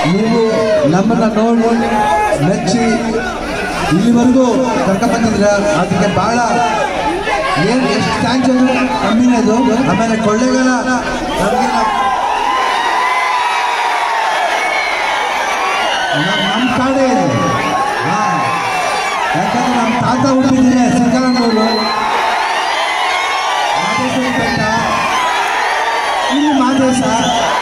ನೀವು ನಮ್ಮನ್ನು ನೋಡಿ ಮೆಚ್ಚಿ ಇಲ್ಲಿವರೆಗೂ ಕರ್ಕೊಂಡ್ಬಂದಿದ್ರ ಅದಕ್ಕೆ ಭಾಳ ಏನು ಎಷ್ಟು ಥ್ಯಾಂಕ್ಸ್ ಅದು ಕಮ್ಮಿನೇ ಅದು. ಆಮೇಲೆ ಕೊಳ್ಳೇಗಾಲ ನಮಗೆ ನಮ್ಮ ಕಾಡೇ ಇದೆ. ಹಾಂ, ಯಾಕಂದ್ರೆ ನಮ್ಮ ತಾತ ಹುಟ್ಟಿದ್ರೆ ಸಿಂಗಾರಣ್ಣವರು ಮಾದೇಶ್ವರ ಬೆಟ್ಟ ಇಲ್ಲಿ ಮಾದೇಶ